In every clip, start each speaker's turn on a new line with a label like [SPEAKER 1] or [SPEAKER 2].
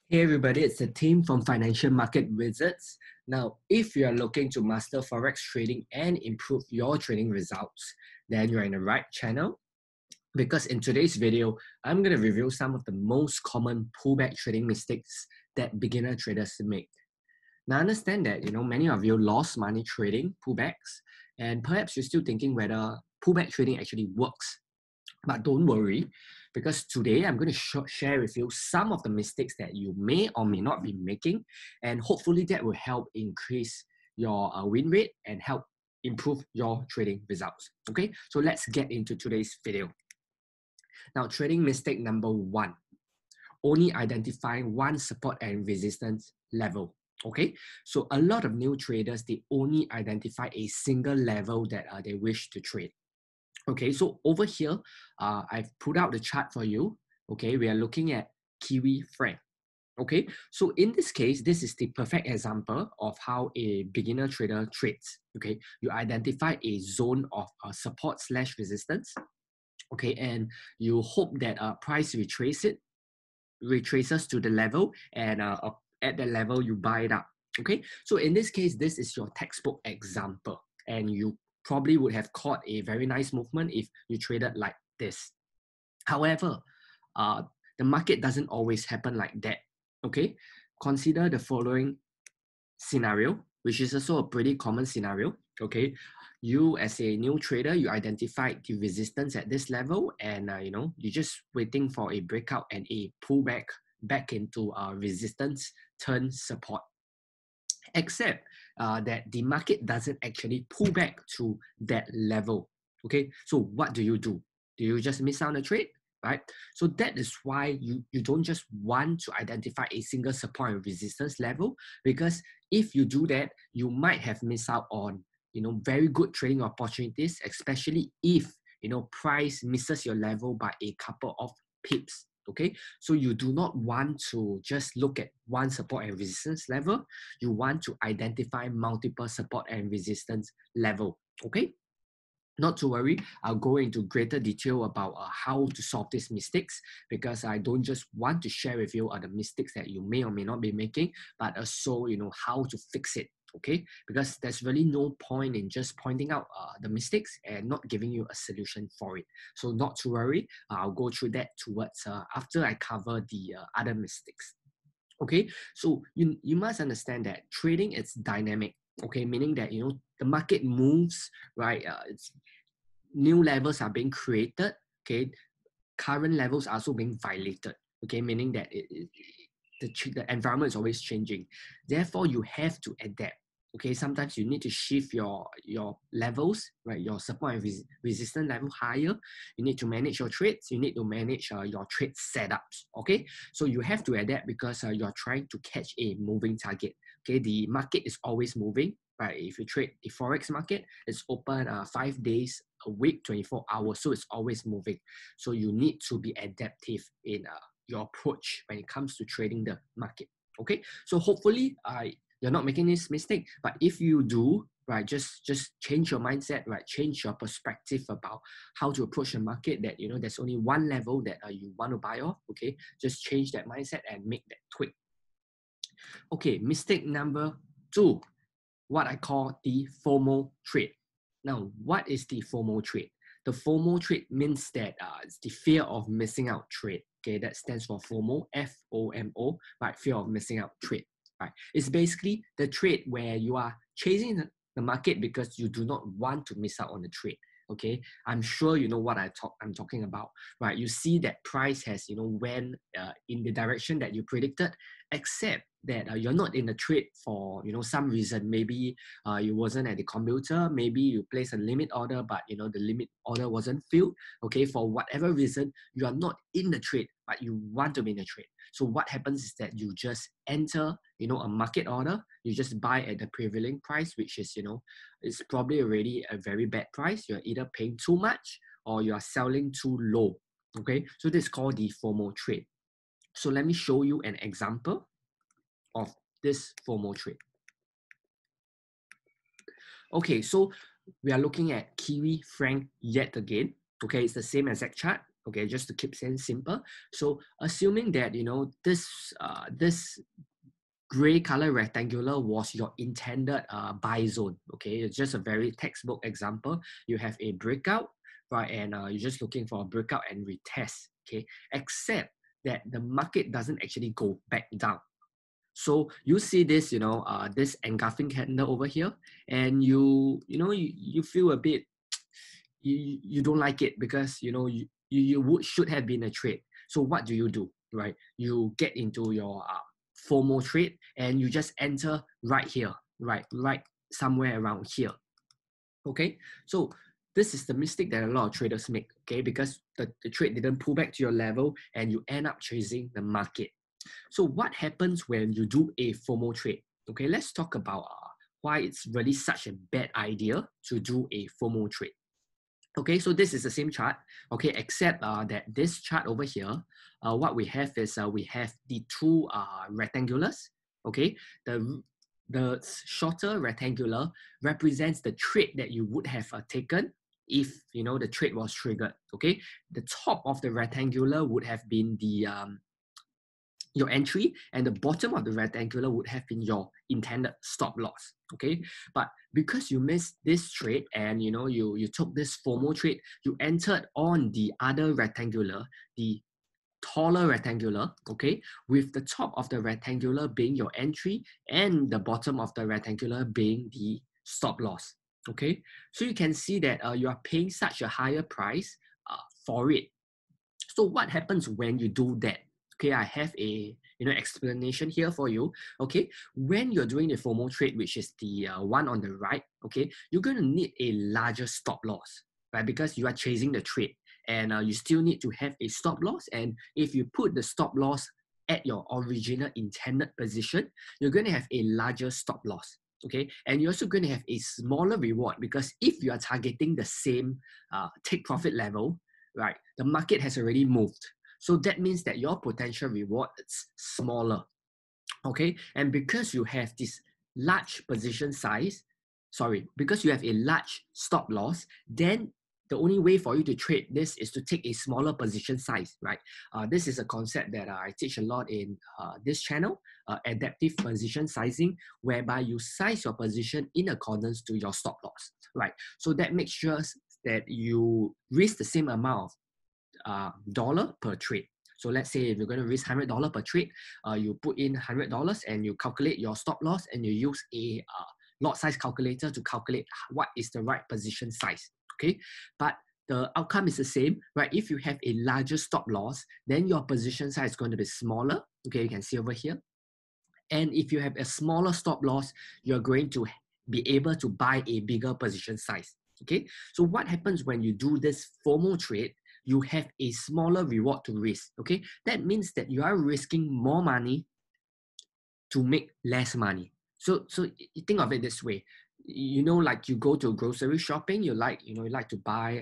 [SPEAKER 1] Hey everybody, it's the team from Financial Market Wizards. Now, if you are looking to master Forex trading and improve your trading results, then you're in the right channel. Because in today's video, I'm going to review some of the most common pullback trading mistakes that beginner traders make. Now, I understand that many of you lost money trading pullbacks, and perhaps you're still thinking whether pullback trading actually works. But don't worry, because today I'm going to share with you some of the mistakes that you may or may not be making, and hopefully that will help increase your win rate and help improve your trading results. Okay, so let's get into today's video. Now, trading mistake number one, only identifying one support and resistance level. Okay, so a lot of new traders, they only identify a single level that they wish to trade. Okay, so over here, I've put out the chart for you. Okay, we are looking at Kiwi franc. Okay, so in this case, this is the perfect example of how a beginner trader trades. Okay, you identify a zone of support / resistance. Okay, and you hope that price retraces to the level, and at the level you buy it up. Okay, so in this case, this is your textbook example, and you probably would have caught a very nice movement if you traded like this. However, the market doesn't always happen like that. Okay, consider the following scenario, which is also a pretty common scenario. Okay, you as a new trader, you identified the resistance at this level, and you're just waiting for a breakout and a pullback back into resistance turn support. Except that the market doesn't actually pull back to that level. Okay, so what do? Do you just miss out on the trade? Right? So that is why you don't just want to identify a single support and resistance level, because if you do that, you might have missed out on very good trading opportunities, especially if price misses your level by a couple of pips. Okay, so you do not want to just look at one support and resistance level. You want to identify multiple support and resistance level. Okay, not to worry, I'll go into greater detail about how to solve these mistakes, because I don't just want to share with you the mistakes that you may or may not be making, but also how to fix it. Okay, because there's really no point in just pointing out the mistakes and not giving you a solution for it. So not to worry, I'll go through that towards after I cover the other mistakes. Okay, so you must understand that trading is dynamic. Okay, meaning that the market moves, right? It's new levels are being created. Okay, current levels are also being violated. Okay, meaning that the environment is always changing. Therefore, you have to adapt. Okay, sometimes you need to shift your levels, right? Your support and resistance level higher. You need to manage your trades. You need to manage your trade setups. Okay, so you have to adapt, because you're trying to catch a moving target. Okay, the market is always moving, right? If you trade the Forex market, it's open 5 days a week, 24 hours, so it's always moving. So you need to be adaptive in your approach when it comes to trading the market. Okay, so hopefully you're not making this mistake, but if you do, right, just change your mindset, right, change your perspective about how to approach the market, that there's only one level that you want to buy off. Okay, just change that mindset and make that tweak. Okay, mistake number two, what I call the FOMO trade. Now, what is the FOMO trade? The FOMO trade means that it's the fear of missing out trade. Okay, that stands for FOMO, FOMO, right? Fear of missing out trade. Right? It's basically the trade where you are chasing the market because you do not want to miss out on the trade. Okay, I'm sure you know what I'm talking about, right? You see that price has went in the direction that you predicted, except that you're not in the trade for some reason. Maybe you wasn't at the computer, maybe you placed a limit order, but the limit order wasn't filled. Okay, for whatever reason, you are not in the trade, but you want to be in the trade. So what happens is that you just enter a market order, you just buy at the prevailing price, which is it's probably already a very bad price. You're either paying too much or you are selling too low. Okay, so this is called the FOMO trade. So let me show you an example of this FOMO trade. Okay, so we are looking at Kiwi franc yet again. Okay, it's the same exact chart. Okay, just to keep things simple. So assuming that, you know, this gray color rectangular was your intended buy zone. Okay, it's just a very textbook example. You have a breakout, right? And you're just looking for a breakout and retest. Okay, except that the market doesn't actually go back down. So you see this, you know, this engulfing candle over here, and you feel a bit, you don't like it because you know should have been a trade. So what do, right? You get into your FOMO trade and you just enter right here, right somewhere around here. Okay, so this is the mistake that a lot of traders make. Okay, because the trade didn't pull back to your level and you end up chasing the market. So what happens when you do a FOMO trade? Okay, let's talk about why it's really such a bad idea to do a FOMO trade. Okay, so this is the same chart, okay, except that this chart over here, what we have is we have the two rectangulars, okay? The shorter rectangular represents the trade that you would have taken if, you know, the trade was triggered, okay? The top of the rectangular would have been the your entry, and the bottom of the rectangular would have been your intended stop loss. Okay, but because you missed this trade and you know you took this FOMO trade, you entered on the other rectangular, the taller rectangular, okay, with the top of the rectangular being your entry and the bottom of the rectangular being the stop loss. Okay, so you can see that you are paying such a higher price for it. So what happens when you do that? Okay, I have a explanation here for you. Okay, when you're doing the FOMO trade, which is the one on the right, okay, you're going to need a larger stop loss, right? Because you are chasing the trade, and you still need to have a stop loss. And if you put the stop loss at your original intended position, you're going to have a larger stop loss. Okay, and you're also going to have a smaller reward because if you are targeting the same take profit level, right, the market has already moved. So that means that your potential reward is smaller. Okay, and because you have this large position size, because you have a large stop loss, then the only way for you to trade this is to take a smaller position size, right? This is a concept that I teach a lot in this channel, adaptive position sizing, whereby you size your position in accordance to your stop loss, right? So that makes sure that you risk the same amount of dollar per trade. So let's say if you're going to risk $100 per trade, you put in $100 and you calculate your stop loss and you use a lot size calculator to calculate what is the right position size. Okay, but the outcome is the same, right? If you have a larger stop loss, then your position size is going to be smaller. Okay, you can see over here. And if you have a smaller stop loss, you're going to be able to buy a bigger position size. Okay, so what happens when you do this FOMO trade? You have a smaller reward to risk. Okay, that means that you are risking more money to make less money. So you think of it this way. You know, like you go to grocery shopping, you like to buy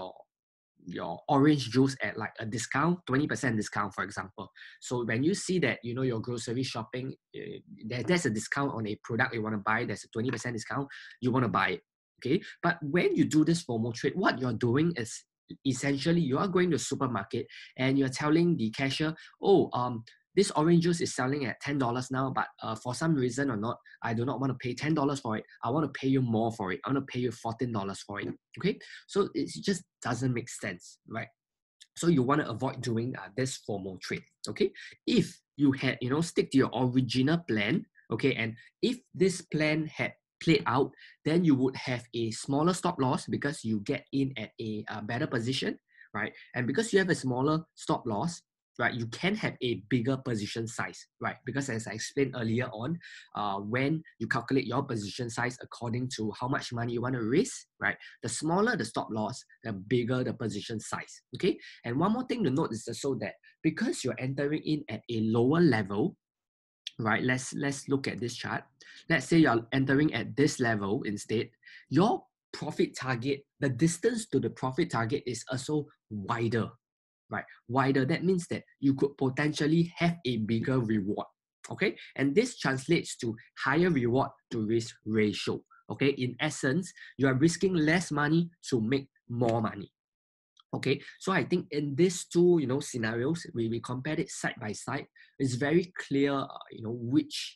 [SPEAKER 1] your orange juice at like a discount, 20% discount, for example. So when you see that, you know, your grocery shopping, there's a discount on a product you want to buy, there's a 20% discount, you want to buy it. Okay, but when you do this FOMO trade, what you're doing is essentially you are going to supermarket and you're telling the cashier, oh, this orange juice is selling at $10 now, but for some reason or not, I do not want to pay $10 for it. I want to pay you more for it. I want to pay you $14 for it. Okay, so it just doesn't make sense, right? So you want to avoid doing this FOMO trade. Okay, if you had stick to your original plan. Okay, and if this plan had played out, then you would have a smaller stop loss because you get in at a better position, right? And because you have a smaller stop loss, right, you can have a bigger position size, right? Because as I explained earlier on, when you calculate your position size according to how much money you want to risk, right, the smaller the stop loss, the bigger the position size. Okay, and one more thing to note is also that because you're entering in at a lower level, right, let's look at this chart. Let's say you're entering at this level instead, your profit target, the distance to the profit target is also wider, right? Wider, that means that you could potentially have a bigger reward. Okay, and this translates to higher reward to risk ratio. Okay, in essence, you are risking less money to make more money. Okay, so I think in these two, scenarios, we compared it side by side. It's very clear, which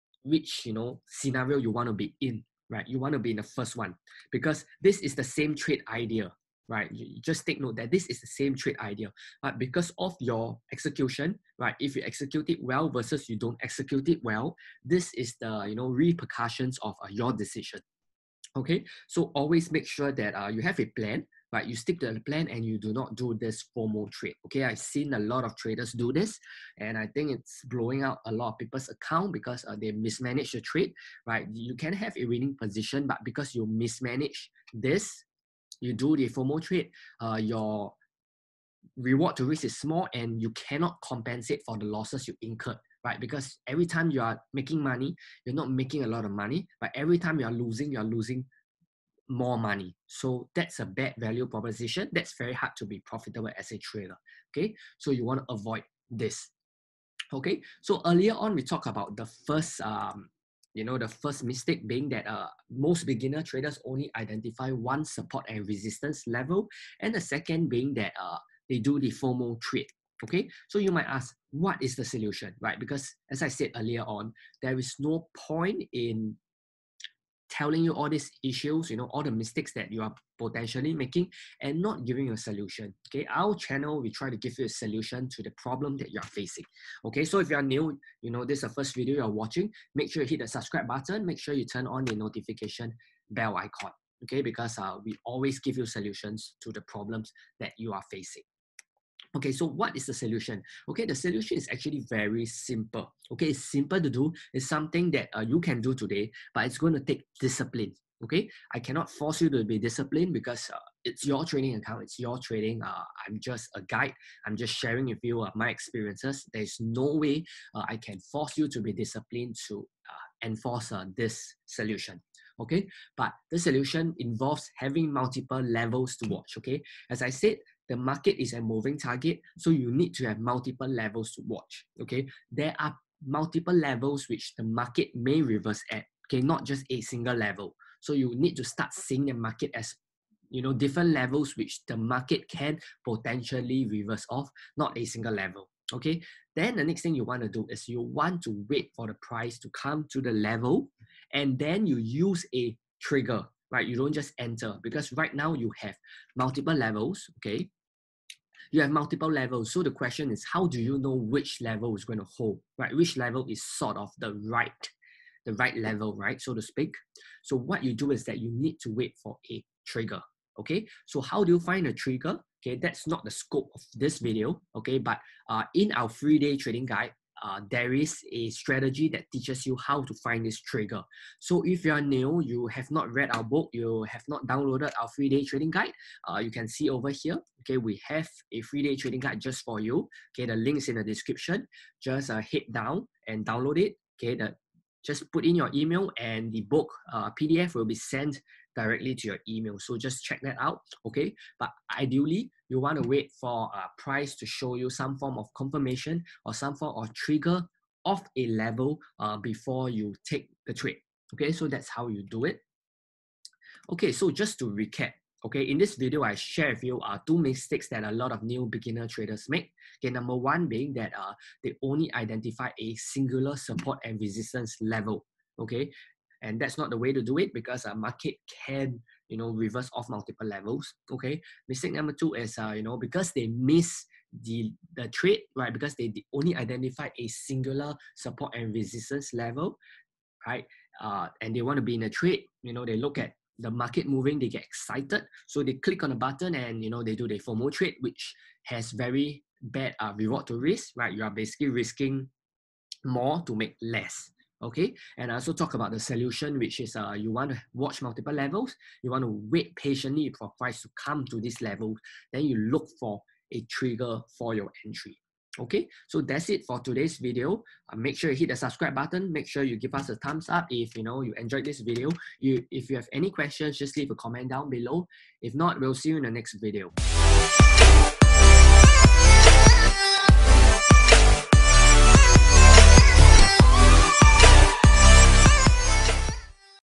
[SPEAKER 1] scenario you want to be in, right? You want to be in the first one because this is the same trade idea, right? You just take note that this is the same trade idea, but because of your execution, right? If you execute it well versus you don't execute it well, this is the repercussions of your decision. Okay, so always make sure that you have a plan, right? You stick to the plan and you do not do this FOMO trade. Okay, I've seen a lot of traders do this, and I think it's blowing out a lot of people's account because they mismanage the trade, right? You can have a winning position, but because you mismanage this, you do the FOMO trade, your reward to risk is small and you cannot compensate for the losses you incurred, right? Because every time you are making money, you're not making a lot of money, but every time you're losing more money. So that's a bad value proposition. That's very hard to be profitable as a trader. Okay, so you want to avoid this. Okay, so earlier on we talked about the first the first mistake being that most beginner traders only identify one support and resistance level, and the second being that they do the FOMO trade. Okay, so you might ask, what is the solution, right? Because as I said earlier on, there is no point in telling you all these issues, all the mistakes that you are potentially making and not giving you a solution. Okay, our channel, we try to give you a solution to the problem that you are facing. Okay, so if you are new, this is the first video you're watching, make sure you hit the subscribe button, make sure you turn on the notification bell icon. Okay, because we always give you solutions to the problems that you are facing. Okay, so what is the solution? Okay, the solution is actually very simple. Okay, it's simple to do. It's something that you can do today, but it's going to take discipline. Okay, I cannot force you to be disciplined because it's your trading account, it's your trading. I'm just a guide. I'm just sharing with you my experiences. There's no way I can force you to be disciplined to enforce this solution. Okay, but the solution involves having multiple levels to watch. Okay, as I said, the market is a moving target, so you need to have multiple levels to watch. Okay, there are multiple levels which the market may reverse at. Okay, not just a single level. So you need to start seeing the market as different levels which the market can potentially reverse off, not a single level. Okay, then the next thing you want to do is you want to wait for the price to come to the level, and then you use a trigger, right? You don't just enter, because right now you have multiple levels. Okay, you have multiple levels. So the question is, how do you know which level is going to hold, right? Which level is sort of the right level, right, so to speak. So what you do is that you need to wait for a trigger. Okay, so how do you find a trigger? Okay, that's not the scope of this video. Okay, but in our 3-day trading guide, there is a strategy that teaches you how to find this trigger. So if you are new, you have not read our book, you have not downloaded our 3-day trading guide, you can see over here. Okay, we have a 3-day trading guide just for you. Okay, the link's in the description. Just head down and download it. Okay, just put in your email and the book PDF will be sent directly to your email. So just check that out. Okay, but ideally you want to wait for a price to show you some form of confirmation or some form of trigger of a level before you take the trade. Okay, so that's how you do it. Okay, so just to recap, okay, in this video, I share with you 2 mistakes that a lot of new beginner traders make. Okay, number one being that they only identify a singular support and resistance level. Okay, and that's not the way to do it, because a market can reverse off multiple levels. Okay, mistake number 2 is because they miss the trade, right? Because they only identify a singular support and resistance level, right? And they want to be in a trade. They look at the market moving, they get excited, so they click on the button and they do the FOMO trade, which has very bad reward to risk, right? You are basically risking more to make less. Okay, and I also talk about the solution, which is you want to watch multiple levels, you want to wait patiently for price to come to this level, then you look for a trigger for your entry. Okay, so that's it for today's video. Make sure you hit the subscribe button. Make sure you give us a thumbs up if you enjoyed this video. If you have any questions, just leave a comment down below. If not, we'll see you in the next video.